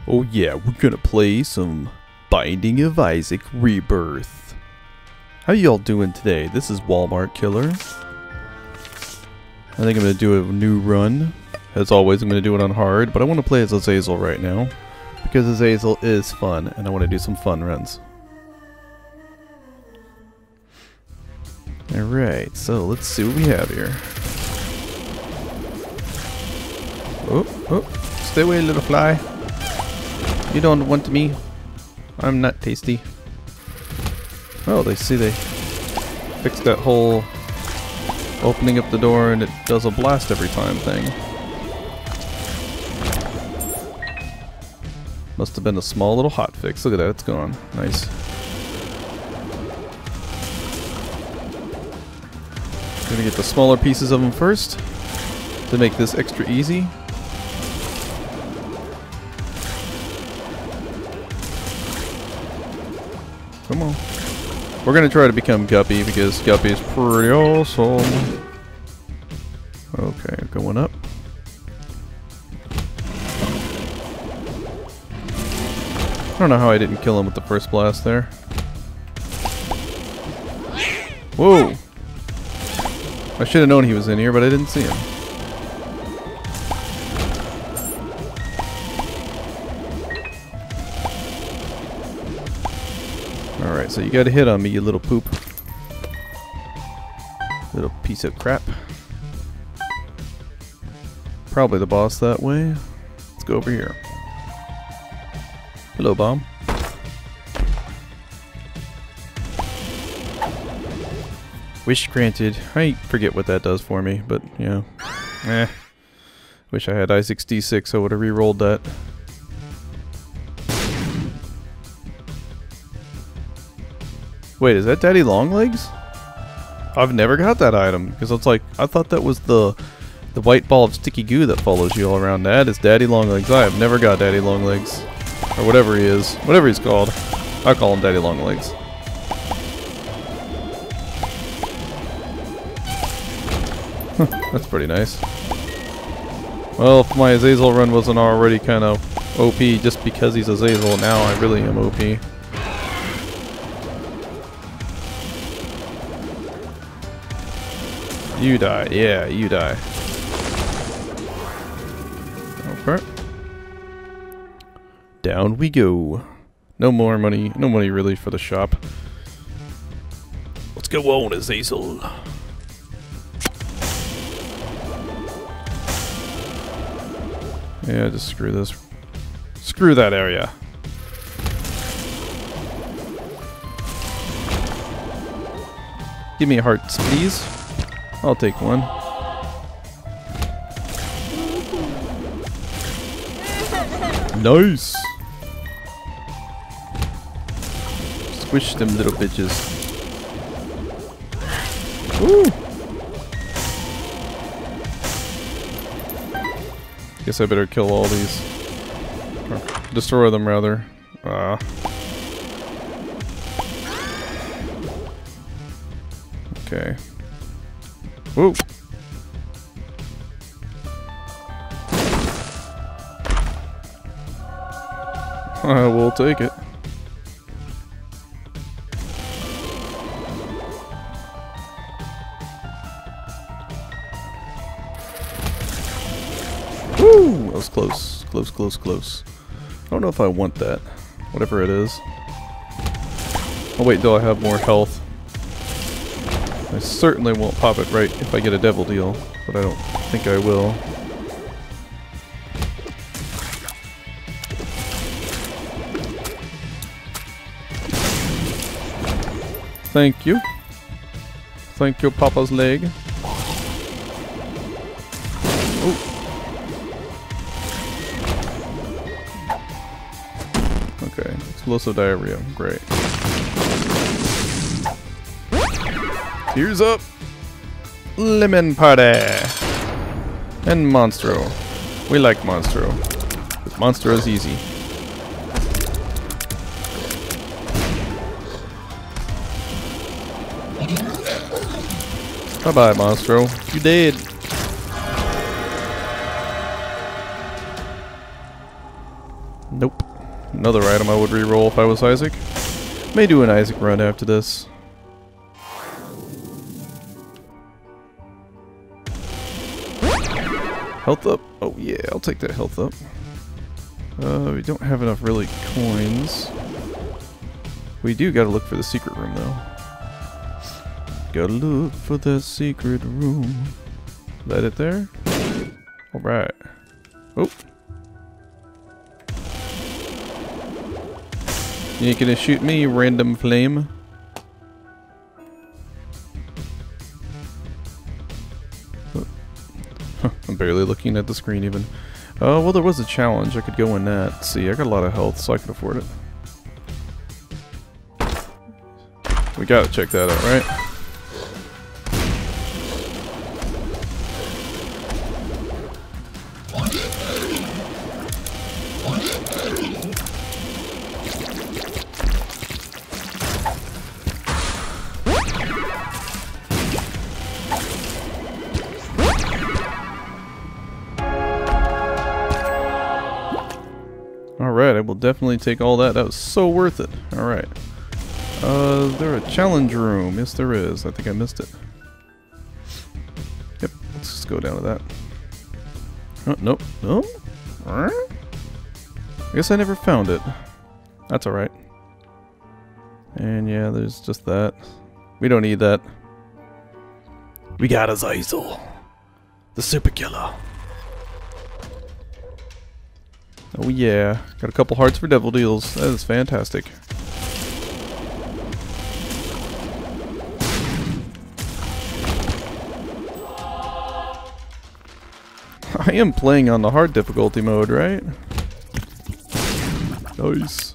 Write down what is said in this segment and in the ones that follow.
Oh yeah, we're gonna play some Binding of Isaac Rebirth. How y'all doing today? This is Walmart Killer. I think I'm gonna do a new run. As always, I'm gonna do it on hard, but I want to play as Azazel right now because Azazel is fun, and I want to do some fun runs. Alright, so let's see what we have here. Oh, stay away, little fly. You don't want me. I'm not tasty. Oh, they fixed that whole opening up the door and it does a blast every time thing. Must have been a small little hot fix. Look at that, it's gone. Nice. Gonna get the smaller pieces of them first to make this extra easy. Come on. We're gonna try to become Guppy because Guppy's pretty awesome. Okay, going up. I don't know how I didn't kill him with the first blast there. Whoa! I should have known he was in here, but I didn't see him. Alright, so you gotta hit on me, you little poop. Little piece of crap. Probably the boss that way. Let's go over here. Hello, bomb. Wish granted. I forget what that does for me, but yeah. Wish I had Isaac's D6, I would have re-rolled that. Wait, is that Daddy Longlegs? I've never got that item because it's like I thought that was the white ball of sticky goo that follows you all around. That is Daddy Longlegs. I have never got Daddy Longlegs, or whatever he is, whatever he's called. I call him Daddy Longlegs. That's pretty nice. Well, if my Azazel run wasn't already kind of OP just because he's Azazel, now I really am OP. You die. Yeah, you die. Okay. Down we go. No more money. No money really for the shop. Let's go on, Azazel. Yeah, just screw this. Screw that area. Give me hearts, please. I'll take one. Nice! Squish them little bitches. Woo! Guess I better kill all these. Or destroy them, rather. Okay. Whoa! I will take it. Woo! That was close. Close, close, close. I don't know if I want that. Whatever it is. I'll wait until I have more health. I certainly won't pop it right if I get a devil deal, but I don't think I will. Thank you. Thank you, Papa's leg. Ooh. Okay, explosive diarrhea. Great. Tears up! Lemon Party! And Monstro. We like Monstro. Monstro is easy. Bye-bye, Monstro. You dead. Nope. Another item I would re-roll if I was Isaac. May do an Isaac run after this. Health up? Oh yeah, I'll take that health up. We don't have enough really coins. We do gotta look for the secret room though. Gotta look for the secret room. Is that it there? Alright. Oh. You ain't gonna shoot me, random flame. I'm barely looking at the screen even. Oh, well there was a challenge. I could go in that. See, I got a lot of health, so I can afford it. We gotta check that out, right? Alright, I will definitely take all that. That was so worth it. Alright. Is there a challenge room? Yes, there is. I think I missed it. Yep, let's just go down to that. Oh, nope. No? I guess I never found it. That's alright. And yeah, there's just that. We don't need that. We got Azazel, the super killer. Oh yeah, got a couple hearts for devil deals. That is fantastic. I am playing on the hard difficulty mode, right? Nice.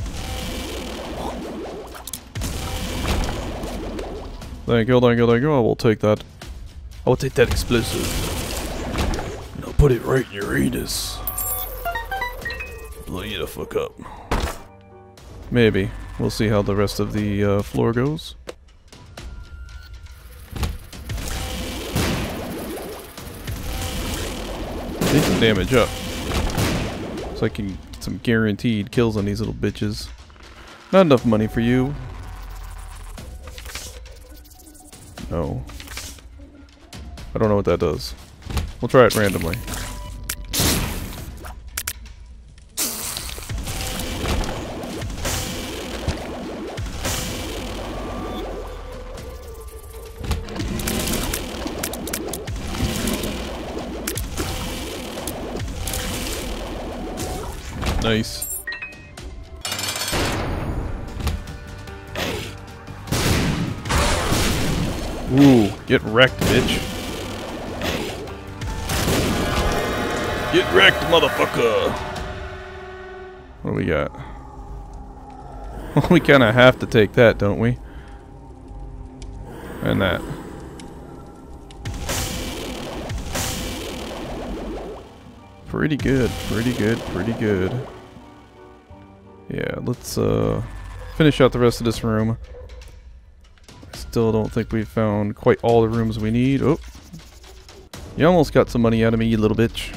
Thank you, thank you, thank you. I will take that. I will take that explosive. And I'll put it right in your anus. Blow you the fuck up. Maybe. We'll see how the rest of the floor goes. Take some damage up. So I can get some guaranteed kills on these little bitches. Not enough money for you. No. I don't know what that does. We'll try it randomly. Nice. Ooh, get wrecked, bitch. Get wrecked, motherfucker. What do we got? We kind of have to take that, don't we? And that. Pretty good, pretty good, pretty good. Yeah, let's finish out the rest of this room. I still don't think we've found quite all the rooms we need. Oh, you almost got some money out of me, you little bitch.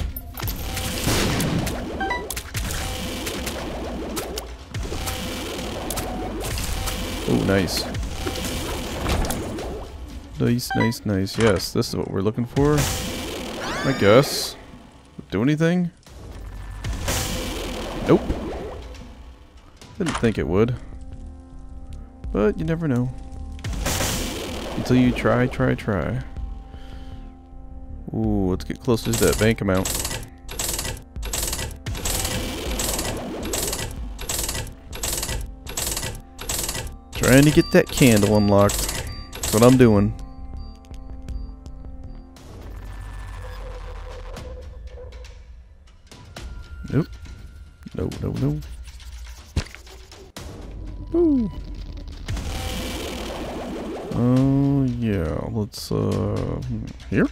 Oh, nice. Nice, nice, nice. Yes, this is what we're looking for, I guess. Do anything? Nope. Didn't think it would. But you never know. Until you try. Ooh, let's get closer to that bank amount. Trying to get that candle unlocked. That's what I'm doing. Nope. No, no, no. Woo. Oh, yeah. Let's, here?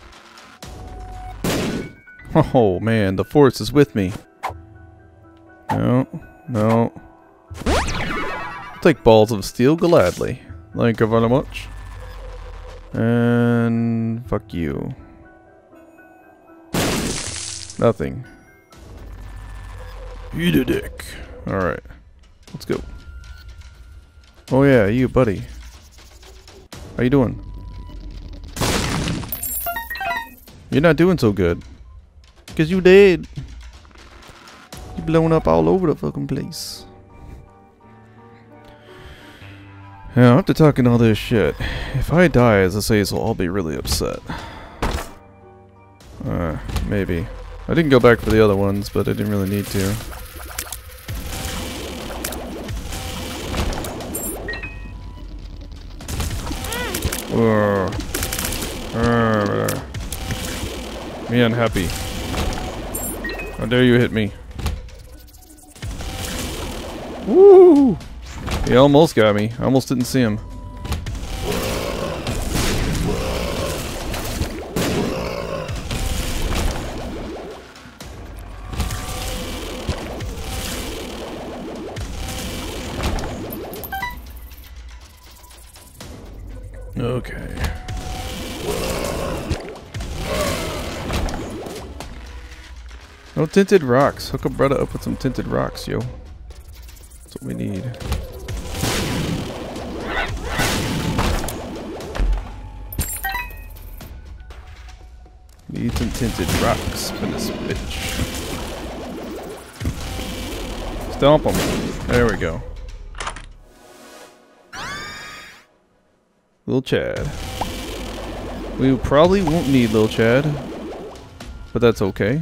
Oh, man. The force is with me. No. No. I'll take balls of steel gladly. Thank you very much. And fuck you. Eat a dick. Alright. Let's go. Oh yeah, you buddy. How you doing? You're not doing so good. Cause you dead. You blowing up all over the fucking place. Now, after talking all this shit, if I die as a Cecil, I'll be really upset. Maybe. I didn't go back for the other ones, but I didn't really need to. Me unhappy. How dare you hit me? Woo! He almost got me. I almost didn't see him. Okay. No tinted rocks. Hook a brother up with some tinted rocks, yo. That's what we need. Need some tinted rocks for this bitch. Stomp them. There we go. Lil Chad. We probably won't need Lil Chad, but that's okay.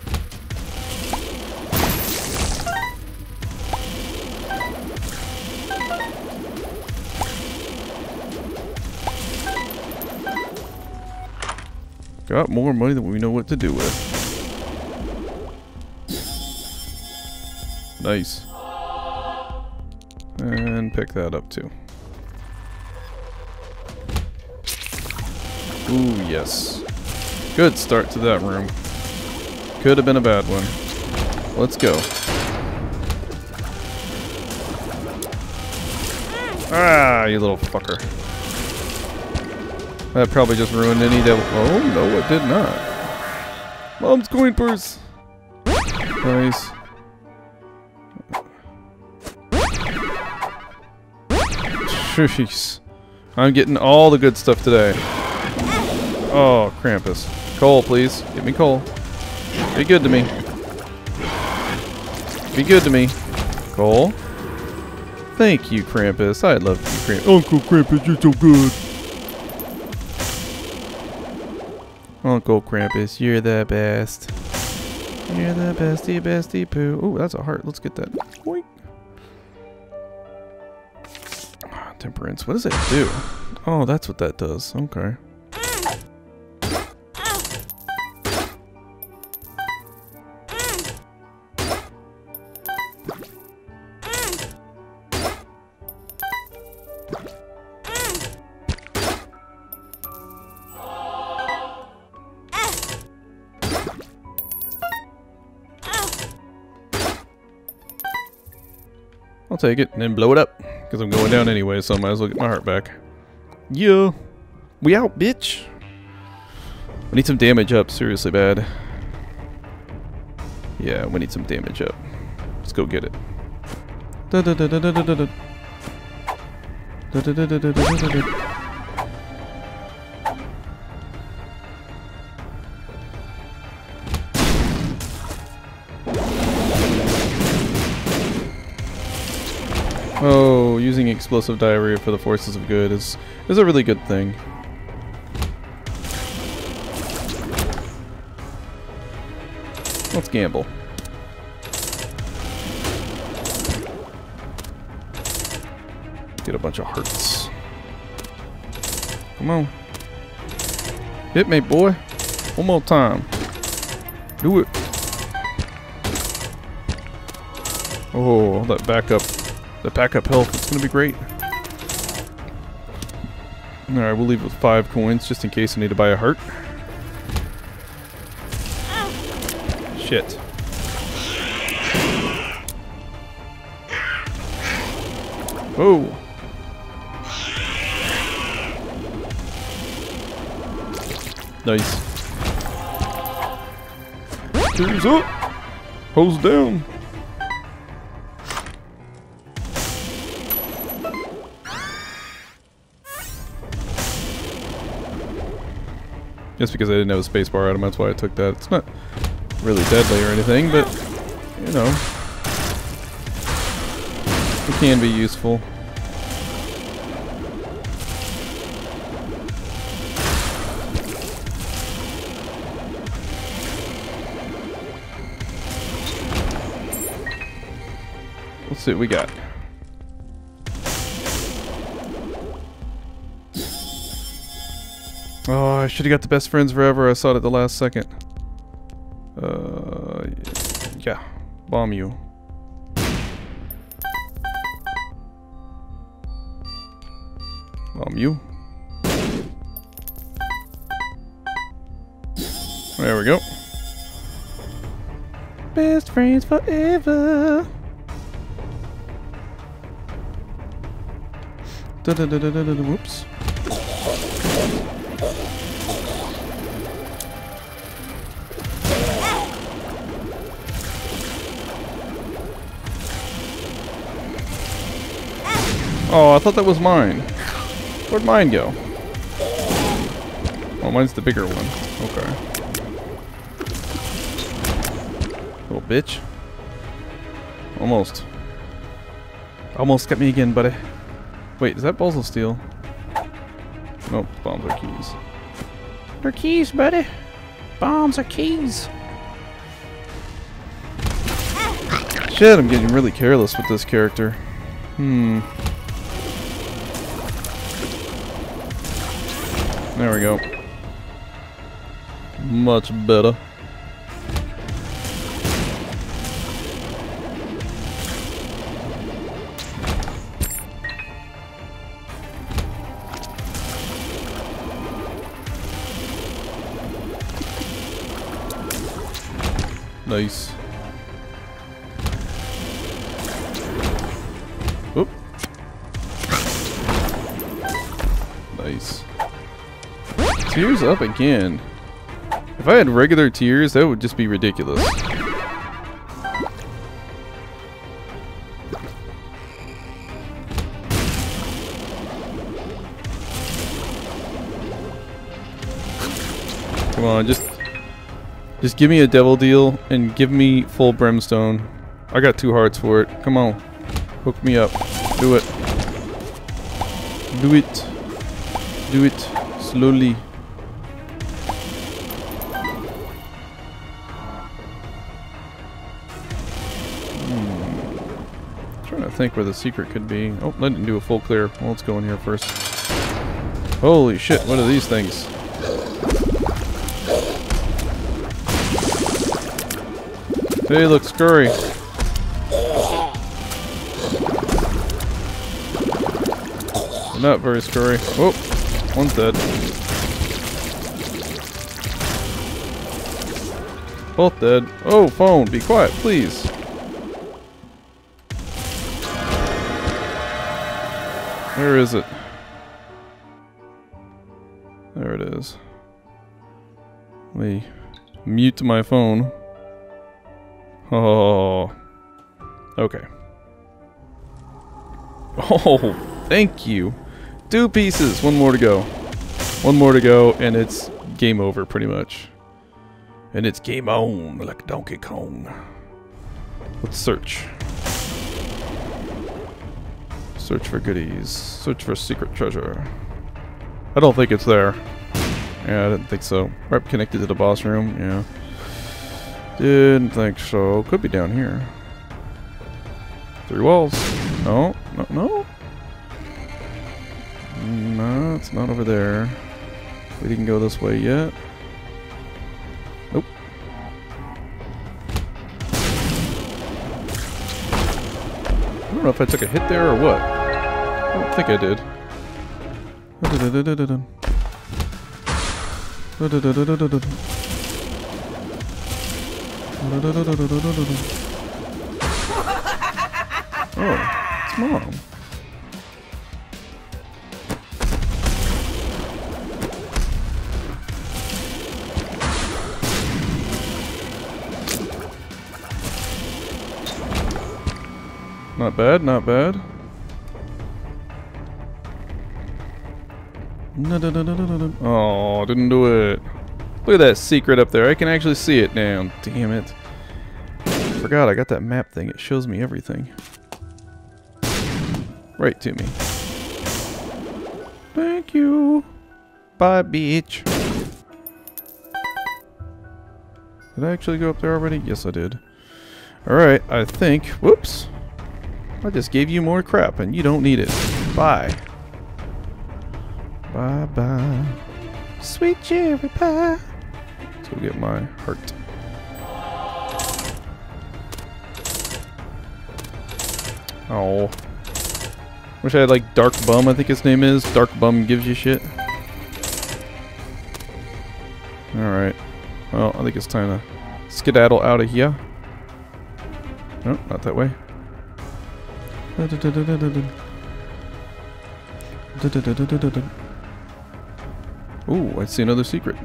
Got more money than we know what to do with. Nice. And pick that up too. Ooh, yes. Good start to that room. Could have been a bad one. Let's go. Ah, you little fucker. That probably just ruined any devil. Oh, no, it did not. Mom's coin purse. Nice. Jeez. I'm getting all the good stuff today. Oh, Krampus. Coal, please. Give me coal. Be good to me. Be good to me. Coal. Thank you, Krampus. I love you, Krampus. Uncle Krampus, you're so good. Uncle Krampus, you're the best. You're the bestie poo. Oh, that's a heart. Let's get that. Boink. Temperance. What does it do? Oh, that's what that does. Okay. I'll take it and then blow it up. Because I'm going down anyway, so I might as well get my heart back. Yeah. We out, bitch. We need some damage up, seriously bad. Yeah, we need some damage up. Let's go get it. Da da da da da da da da. Da da da da da da da da. Oh, using explosive diarrhea for the forces of good is a really good thing. Let's gamble. Get a bunch of hearts. Come on. Hit me, boy. One more time. Do it. Oh, that backup. The backup health is going to be great. Alright, we'll leave with 5 coins just in case I need to buy a heart. Shit. Oh. Nice. Tears up. Hose down. Just because I didn't have a spacebar item, that's why I took that. It's not really deadly or anything, but, you know, it can be useful. Let's see what we got. Oh, I should have got the best friends forever. I saw it at the last second. Yeah. Bomb you. Bomb you. There we go. Best friends forever. Whoops. Oh, I thought that was mine. Where'd mine go? Oh, mine's the bigger one. Okay. Little bitch. Almost. Almost got me again, buddy. Wait, is that balls of steel? Nope, bombs are keys. They're keys, buddy. Bombs are keys. Shit, I'm getting really careless with this character. There we go. Much better. Nice. Oop. Nice. Tears up again. If I had regular tears, that would just be ridiculous. Come on, just give me a devil deal and give me full brimstone. I got 2 hearts for it. Come on. Hook me up. Do it. Do it. Do it. Slowly. Trying to think where the secret could be. Oh, I didn't do a full clear. Well, let's go in here first. Holy shit, what are these things? They look scurry. Not very scurry. Oh, one's dead. Both dead. Oh, phone, be quiet, please. Where is it? There it is. Let me mute my phone. Oh. Okay. Oh, thank you. 2 pieces. 1 more to go. 1 more to go, and it's game over, pretty much. And it's game on, like Donkey Kong. Let's search. Search for goodies. Search for secret treasure. I don't think it's there. Yeah, I didn't think so. Right connected to the boss room, yeah. Didn't think so. Could be down here. 3 walls. No, no, no. No, it's not over there. We didn't go this way yet. Nope. I don't know if I took a hit there or what. I don't think I did. Oh, it's Mom. Not bad, not bad. Oh, didn't do it. Look at that secret up there. I can actually see it now. Damn it. Forgot I got that map thing. It shows me everything. Right to me. Thank you. Bye, beach. Did I actually go up there already? Yes, I did. Alright, I think... Whoops. I just gave you more crap and you don't need it. Bye. Bye-bye. Sweet cherry pie. Let's go get my heart. Oh. Wish I had like Dark Bum, I think his name is. Dark Bum gives you shit. Alright. Well, I think it's time to skedaddle out of here. No, not that way. Ooh, I see another secret.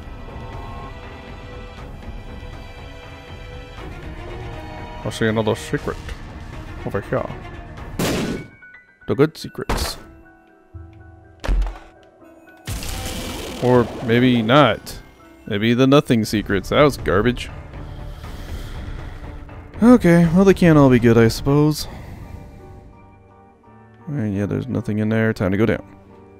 I see another secret over here. The good secrets. Or maybe not. Maybe the nothing secrets. That was garbage. Okay, well they can't all be good, I suppose. And yeah, there's nothing in there. Time to go down.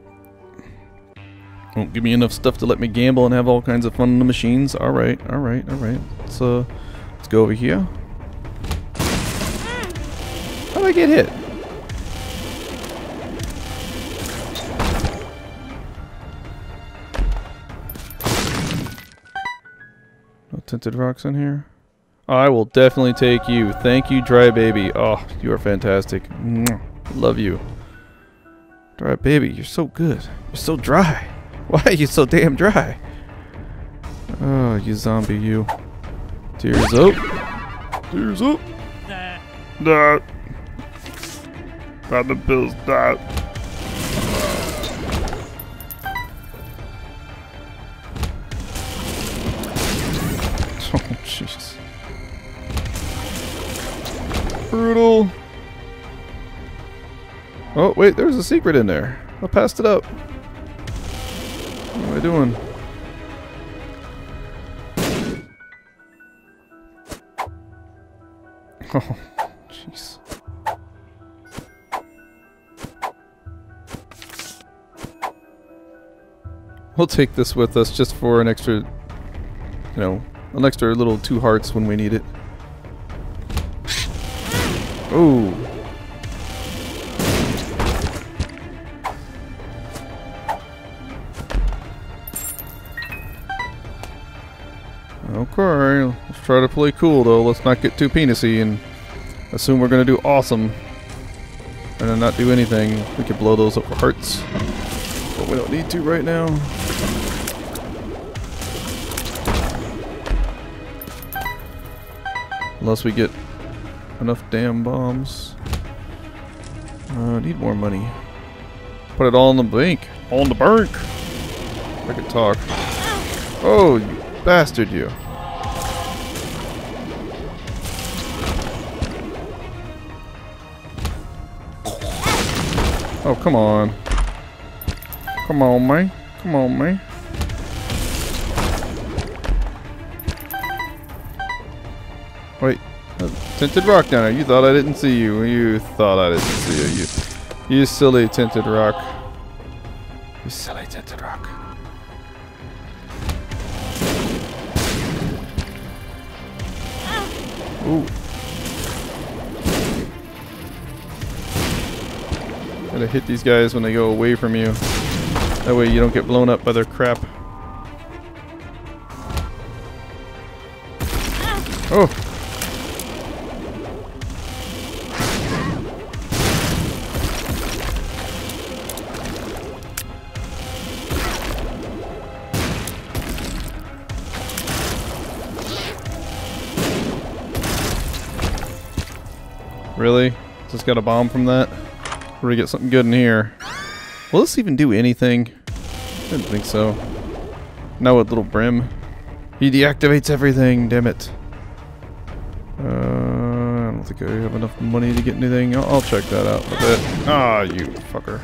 Won't give me enough stuff to let me gamble and have all kinds of fun in the machines. Alright, alright, alright. Let's go over here. How did I get hit? No tinted rocks in here? I will definitely take you. Thank you, Dry Baby. Oh, you are fantastic. Mwah. Love you. Dry Baby, you're so good. You're so dry. Why are you so damn dry? Oh, you zombie, you. Tears up. Tears up. Nah. Not the pills, not. Oh, jeez. Brutal. Oh, wait, there's a secret in there. I passed it up. What am I doing? Oh, jeez. We'll take this with us just for an extra, you know, an extra little 2 hearts when we need it. Ooh. Okay, let's try to play cool though. Let's not get too penisy and assume we're gonna do awesome and then not do anything. We could blow those up for hearts, but we don't need to right now. Unless we get enough damn bombs. Need more money. Put it all in the bank. All in the bank. I could talk. Oh, you bastard, you. Oh, come on. Come on, man. Come on, man. Wait. Tinted rock down there. You thought I didn't see you. You thought I didn't see you. You silly tinted rock. You silly tinted rock. Ooh. Gotta hit these guys when they go away from you. That way you don't get blown up by their crap. Oh! Really? Just got a bomb from that? We're gonna get something good in here. Will this even do anything? I didn't think so. Now with little Brim. He deactivates everything, damn it. I don't think I have enough money to get anything. I'll check that out a bit. Ah, you fucker.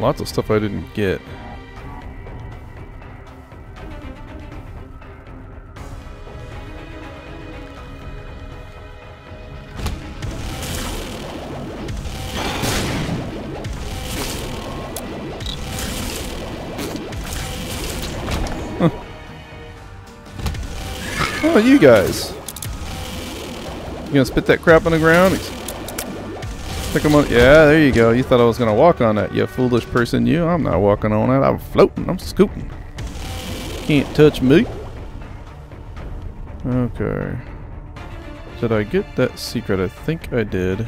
Lots of stuff I didn't get. Oh, you guys. You gonna spit that crap on the ground? Pick 'em up. Yeah, there you go. You thought I was gonna walk on that, you foolish person, you. I'm not walking on that. I'm floating. I'm scooting. Can't touch me. Okay. Did I get that secret? I think I did.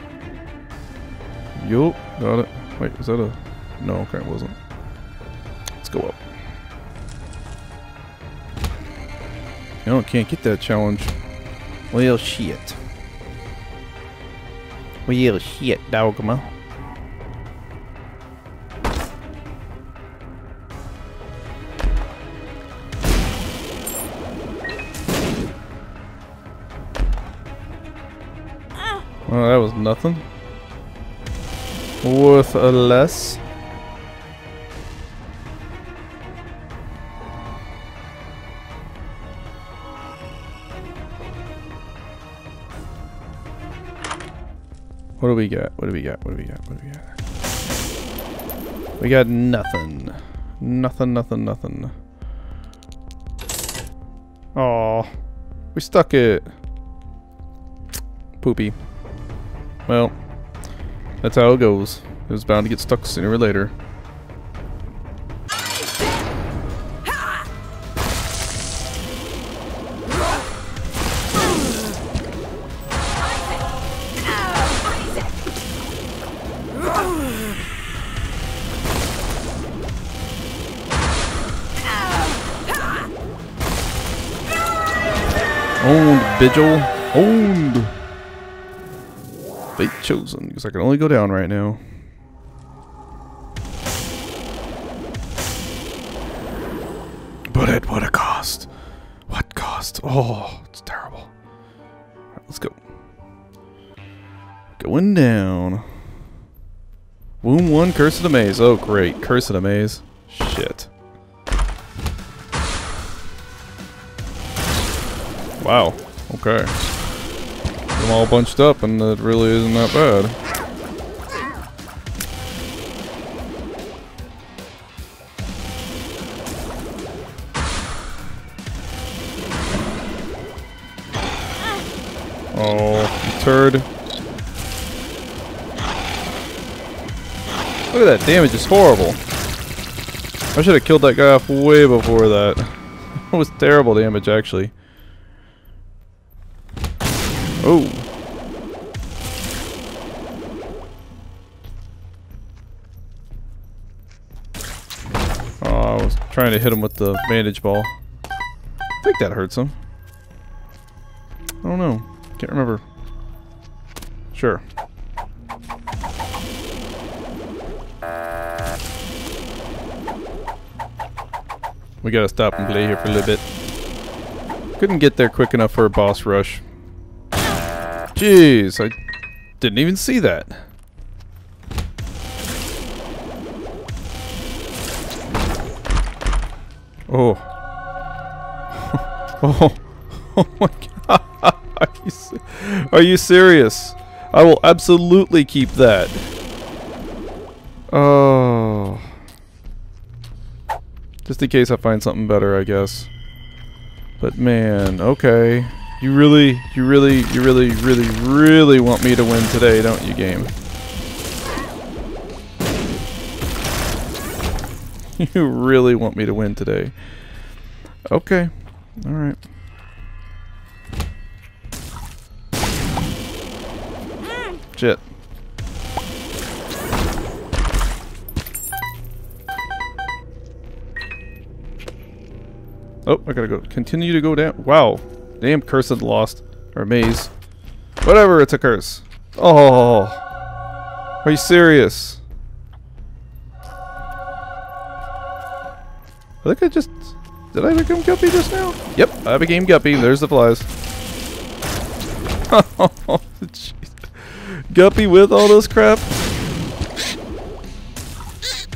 Yup. Got it. Wait, is that a... No, okay, it wasn't. Let's go up. No, can't get that challenge. Well, shit. Well, shit, dogma. Well, that was nothing. Worth a less. What do we got? What do we got? What do we got? What do we got? We got nothing. Nothing, nothing, nothing. Aw. We stuck it. Poopy. Well, that's how it goes. It was bound to get stuck sooner or later. Owned, Vigil. Owned. Fate chosen, because I can only go down right now. But at what a cost. What cost? Oh, it's terrible. Alright, let's go. Going down. Womb 1, Curse of the Maze. Oh, great. Curse of the Maze. Shit. Wow. Okay. I'm all bunched up and it really isn't that bad. Oh, you turd. Look at that damage, it's horrible. I should have killed that guy off way before that. That was terrible damage, actually. Oh. Oh, I was trying to hit him with the bandage ball. I think that hurts him. I don't know. Can't remember. Sure. We gotta stop and play here for a little bit. Couldn't get there quick enough for a boss rush. Jeez, I didn't even see that. Oh. Oh. Oh my god. Are you serious? I will absolutely keep that. Oh. Just in case I find something better, I guess. But man, okay. You really want me to win today, don't you, game? You really want me to win today. Okay. Alright. Shit. Oh, I gotta go. Continue to go down. Wow. Damn cursed lost. Or maze. Whatever, it's a curse. Oh. Are you serious? I think I just... Did I become Guppy just now? Yep, I became Guppy. There's the flies. Oh, jeez. Guppy with all this crap?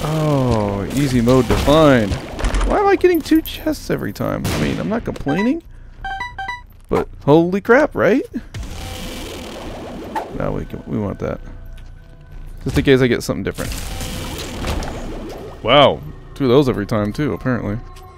Oh, easy mode defined. Why am I getting 2 chests every time? I mean, I'm not complaining. But holy crap, right? No, we want that. Just in case I get something different. Wow, 2 of those every time too, apparently.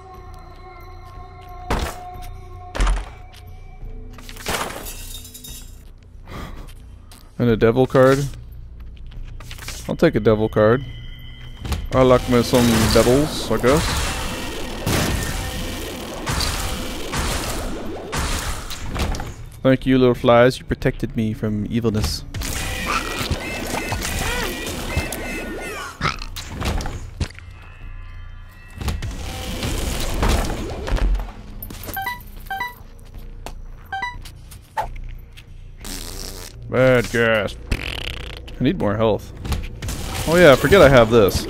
And a devil card. I'll take a devil card. I like me some devils, I guess. Thank you, little flies. You protected me from evilness. Bad gas. I need more health. Oh yeah, I forget I have this.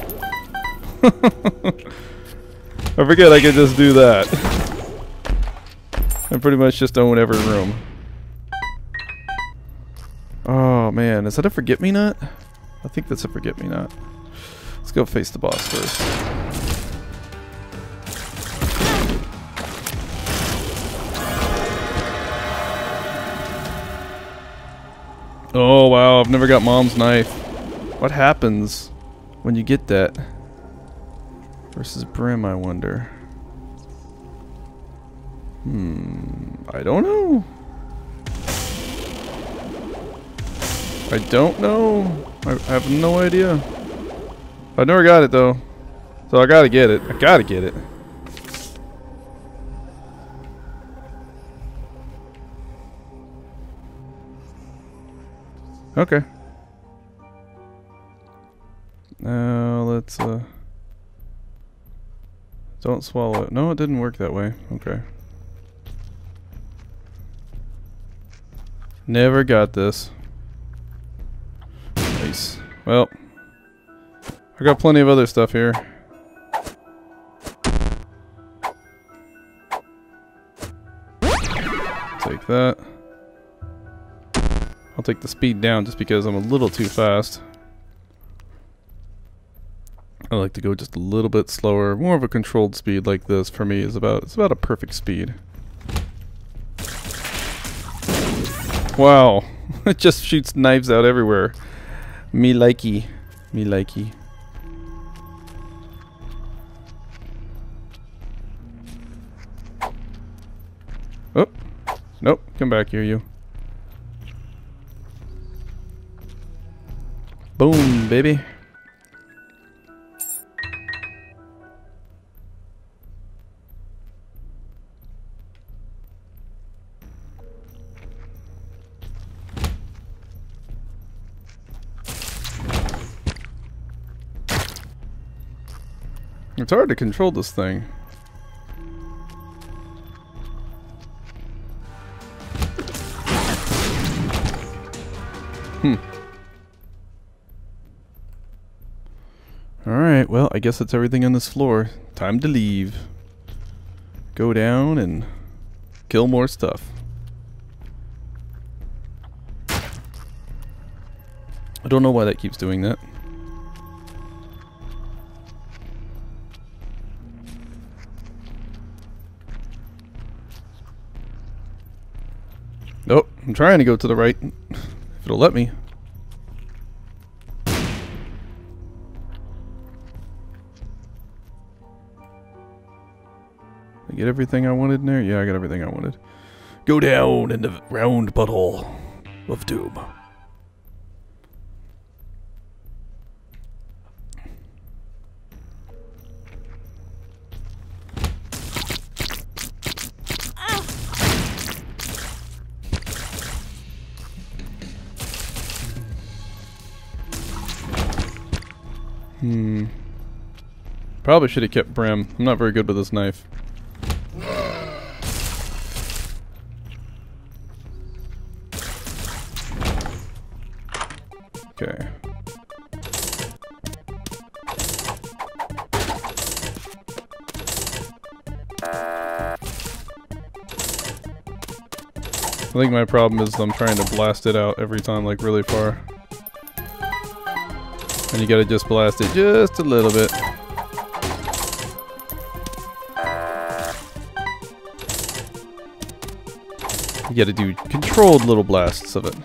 I forget I can just do that. I pretty much just own every room. Oh man, is that a forget-me-not? I think that's a forget-me-not. Let's go face the boss first. Oh wow, I've never got Mom's knife. What happens when you get that? Versus Brim, I wonder. I don't know. I don't know. I have no idea. I never got it though. So I gotta get it. I gotta get it. Okay. Now let's don't swallow it. No, it didn't work that way. Okay. Never got this. Nice. Well, I got plenty of other stuff here. Take that. I'll take the speed down just because I'm a little too fast. I like to go just a little bit slower. More of a controlled speed like this for me is it's about a perfect speed. Wow. It just shoots knives out everywhere. Me likey. Me likey. Oh. Nope. Come back here, you. Boom, baby. It's hard to control this thing. Alright, well, I guess that's everything on this floor. Time to leave. Go down and kill more stuff. I don't know why that keeps doing that. Nope, I'm trying to go to the right. If it'll let me. I get everything I wanted in there? Yeah, I got everything I wanted. Go down in the round butthole of doom. Probably should have kept Brim. I'm not very good with this knife. Okay. I think my problem is I'm trying to blast it out every time, like really far. And you gotta just blast it just a little bit. You gotta do controlled little blasts of it.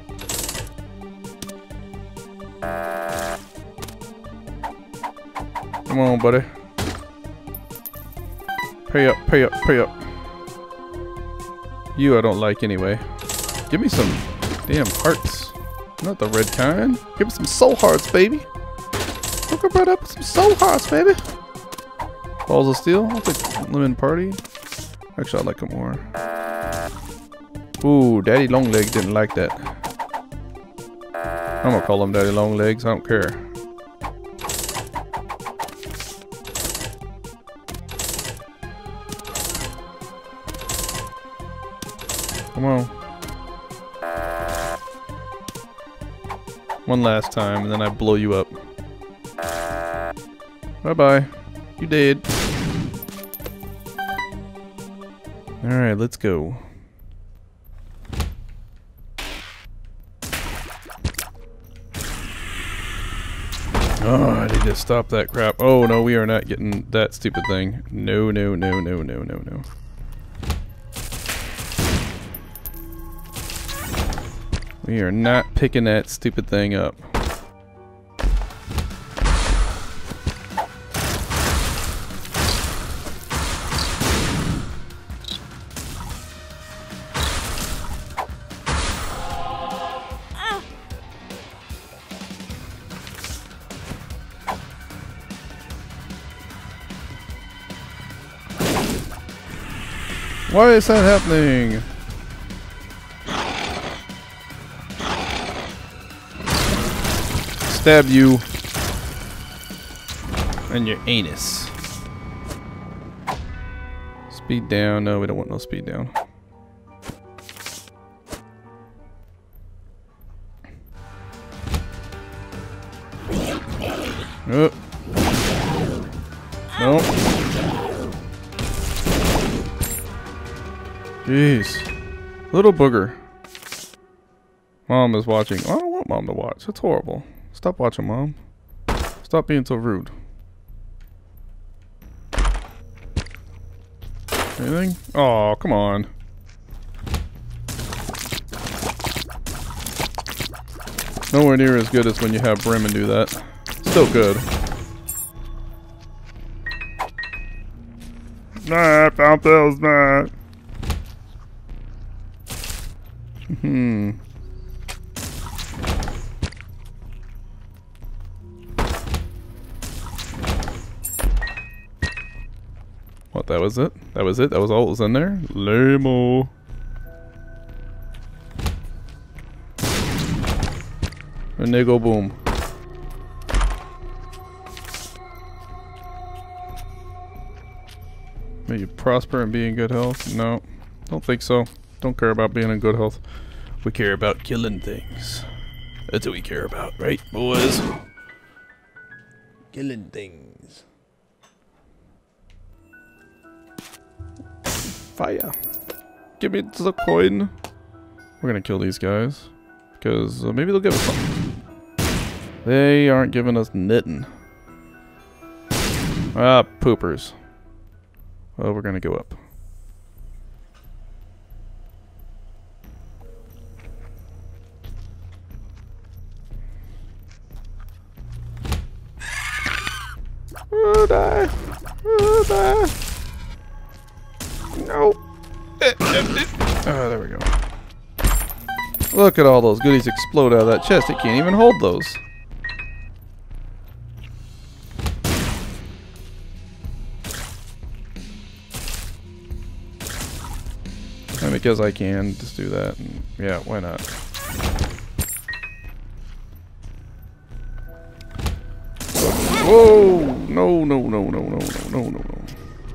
Come on, buddy. Pay up, pay up, pay up. You I don't like anyway. Give me some damn hearts. Not the red kind. Give me some soul hearts, baby. Hook up right up with some soul hearts, baby. Balls of steel. I'll take lemon party. Actually, I like it more. Ooh, Daddy Longlegs didn't like that. I'm gonna call him Daddy Longlegs. I don't care. Come on. One last time, and then I blow you up. Bye-bye. You dead. Alright, let's go. Oh, I need to stop that crap. Oh, no, we are not getting that stupid thing. No, no, no, no, no, no, no. We are not picking that stupid thing up. Why is that happening? Stab you and your anus. Speed down. No, we don't want no speed down. Oh. No. Jeez. Little booger. Mom is watching. I don't want Mom to watch. It's horrible. Stop watching, Mom. Stop being so rude. Anything? Oh, come on. Nowhere near as good as when you have Bremen do that. Still good. Nah, found those, man. What, that was it? That was it? That was all that was in there? Lame-o. And they go boom. May you prosper and be in good health? No, don't think so. Don't care about being in good health. We care about killing things. That's what we care about, right, boys? Killing things. Fire. Give me the coin. We're gonna kill these guys. Because maybe they'll give us something. They aren't giving us knitting. Ah, poopers. Well, we're gonna go up. Oh, die. Oh, die. No. Oh, there we go. Look at all those goodies explode out of that chest. It can't even hold those. And because I can, just do that. And yeah, why not? Whoa! No, no, no, no, no, no, no, no, no.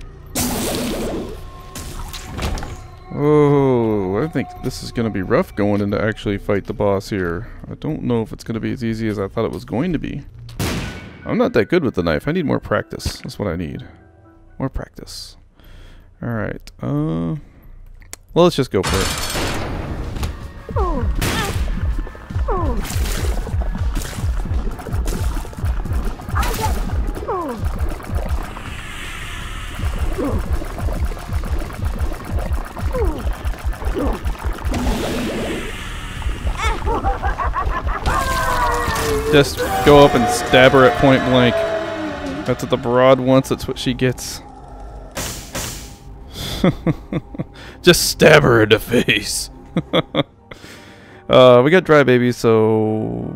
Oh, I think this is going to be rough going in to actually fight the boss here. I don't know if it's going to be as easy as I thought it was going to be. I'm not that good with the knife. I need more practice. That's what I need. More practice. Alright. Well, let's just go for it. Just go up and stab her at point blank. That's what the broad wants, that's what she gets. Just stab her in the face. We got dry baby, so...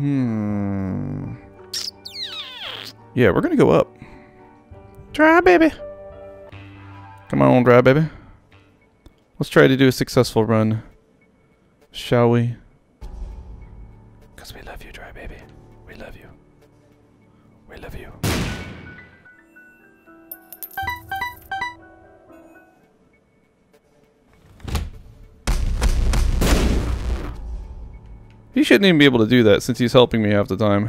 Yeah, we're gonna go up. Dry baby. Come on, dry baby. Let's try to do a successful run. Shall we? Because we love you, dry baby. We love you. We love you. He shouldn't even be able to do that since he's helping me half the time.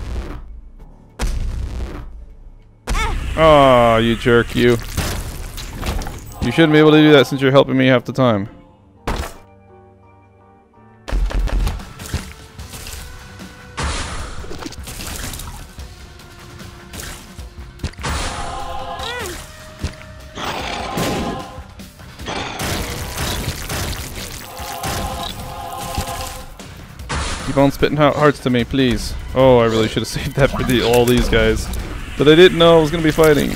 Aw, you jerk, you. You shouldn't be able to do that since you're helping me half the time. Keep on spitting out hearts to me, please. Oh, I really should have saved that for all these guys. But I didn't know I was going to be fighting.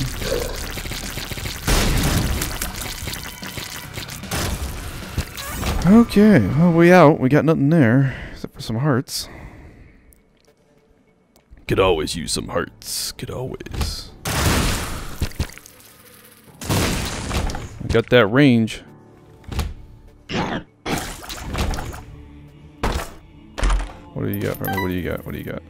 Okay, well, we out. We got nothing there, except for some hearts. Could always use some hearts. Could always. We got that range. What do you got for me? What do you got? What do you got?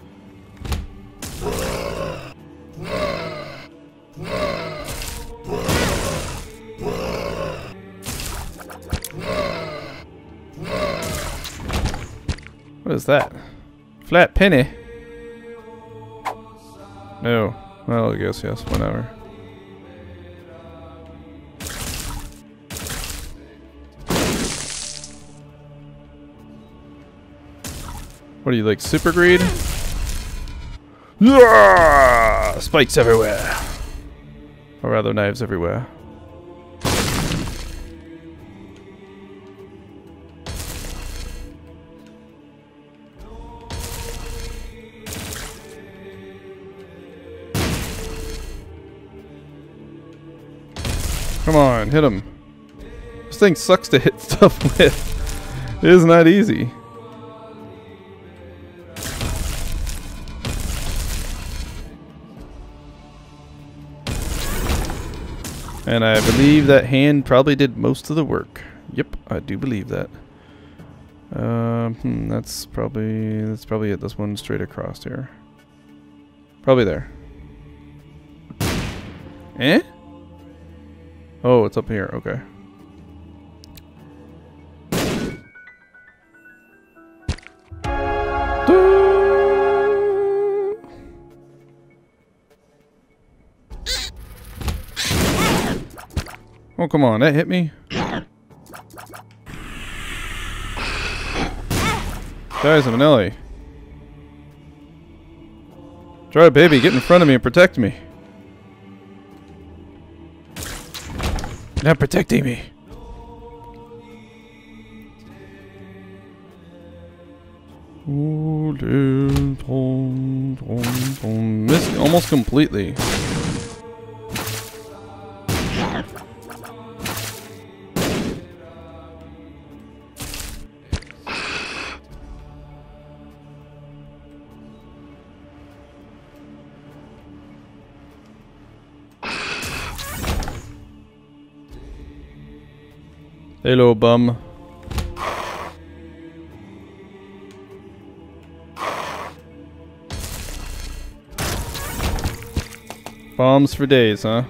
What is that? Flat penny? No. Well, I guess yes. Whatever. What are you, like, super greed? Yeah! Spikes everywhere. Or rather, knives everywhere. Come on, hit him. This thing sucks to hit stuff with. It is not easy. And I believe that hand probably did most of the work. Yep, I do believe that. That's probably it. This one straight across here. Probably there. Eh? Oh, it's up here. Okay. Oh, come on. That hit me. Guys, I'm an Ellie. Dry baby, get in front of me and protect me. Not protecting me. Missed almost completely. Hello, bum. Bombs for days, huh?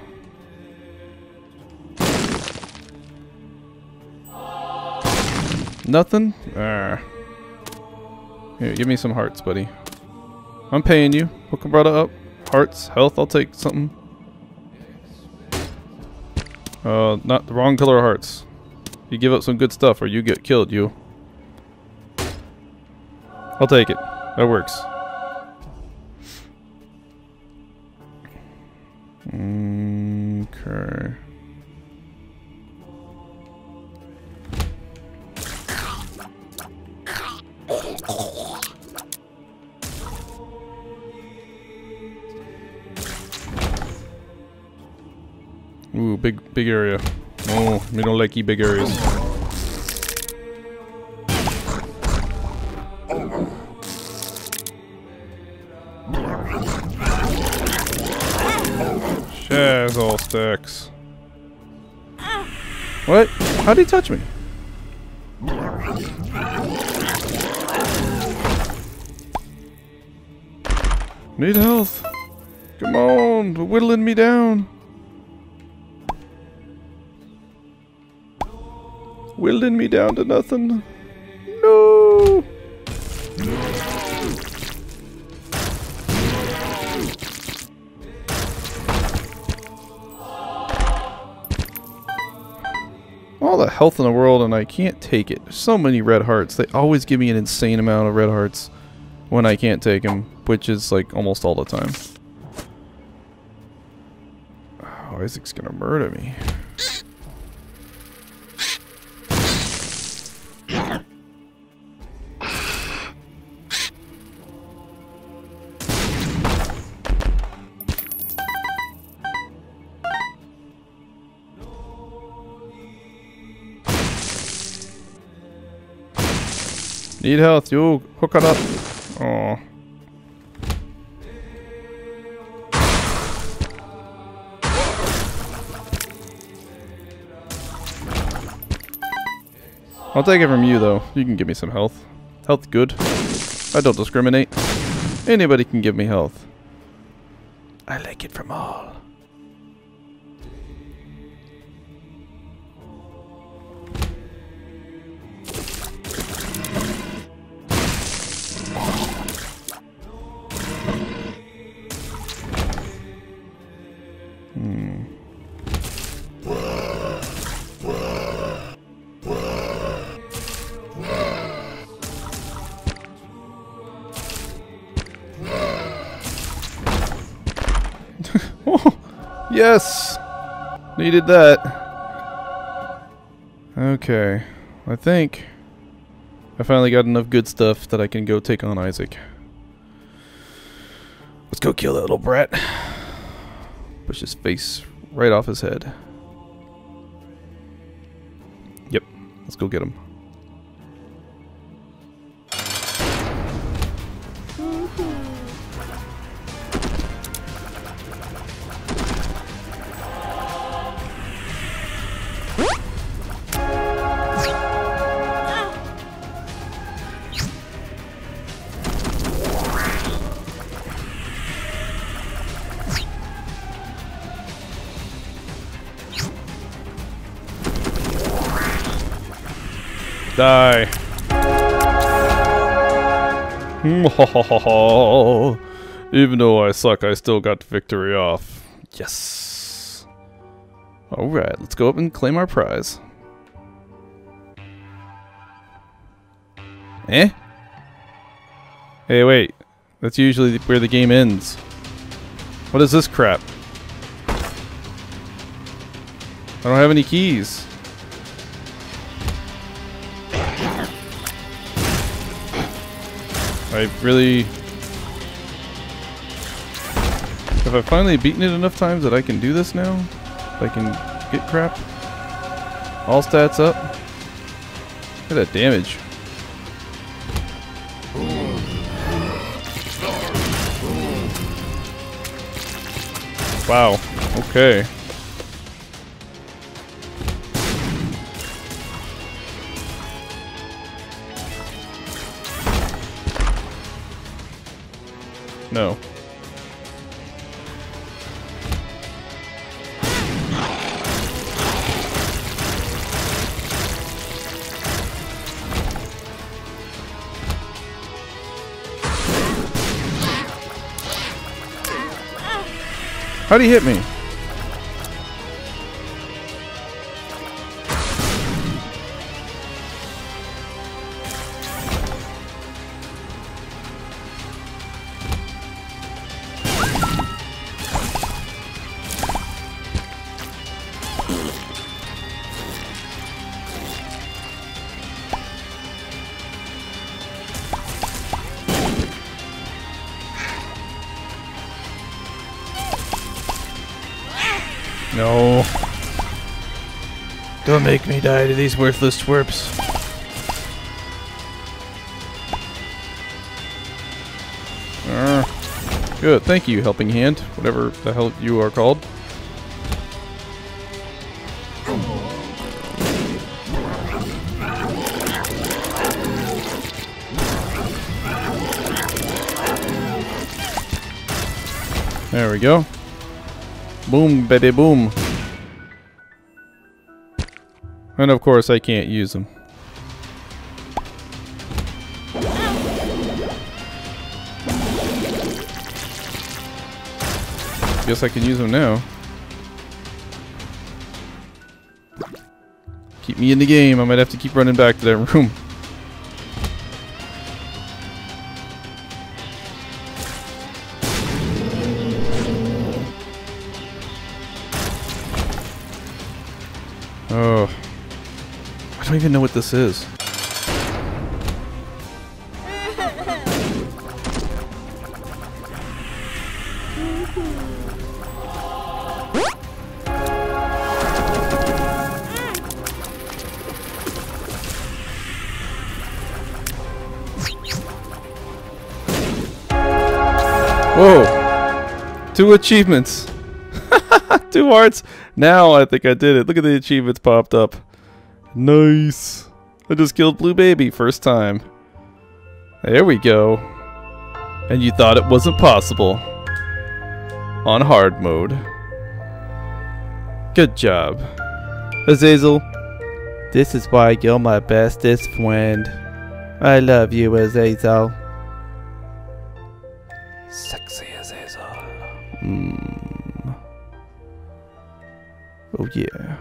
Nothing? Here, give me some hearts, buddy. I'm paying you. What brought it up? Hearts, health, I'll take something. Not the wrong color of hearts. You give up some good stuff or you get killed, you. I'll take it. That works. Ooh, big area. Oh, we don't like big areas. Shaz all stacks. What? How'd he touch me? Need health. Come on, they're whittling me down. Whittling me down to nothing. No. All the health in the world and I can't take it. There's so many red hearts. They always give me an insane amount of red hearts when I can't take them, which is like almost all the time. Oh, Isaac's gonna murder me. Need health, you hook it up. Oh. I'll take it from you though. You can give me some health. Health good. I don't discriminate. Anybody can give me health. I like it from all. Yes! Needed that. Okay. I think I finally got enough good stuff that I can go take on Isaac. Let's go kill that little brat. Push his face right off his head. Yep. Let's go get him. Die. Even though I suck, I still got victory off. Yes. Alright, let's go up and claim our prize. Eh? Hey, wait. That's usually where the game ends. What is this crap? I don't have any keys. I really... Have I finally beaten it enough times that I can do this now? I can get crap? All stats up? Look at that damage. Wow. Okay. No. How'd he hit me? No. Don't make me die to these worthless twerps. Good, thank you, helping hand. Whatever the hell you are called. There we go. Boom, baby, boom. And of course, I can't use them. Guess I can use them now. Keep me in the game. I might have to keep running back to that room. Oh. I don't even know what this is. Whoa! 2 achievements! 2 hearts! Now I think I did it. Look at the achievements popped up. Nice! I just killed Blue Baby, first time. There we go. And you thought it wasn't possible. On hard mode. Good job. Azazel, this is why you're my bestest friend. I love you, Azazel. Sexy Azazel. Oh yeah.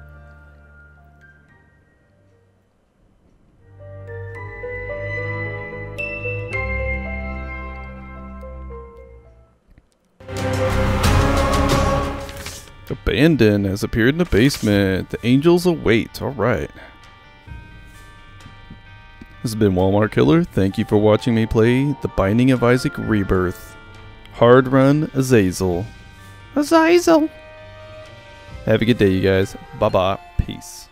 Abandon has appeared in the basement. The angels await. Alright. This has been Walmart Killer. Thank you for watching me play The Binding of Isaac Rebirth. Hard run Azazel. Azazel! Have a good day, you guys. Bye-bye. Peace.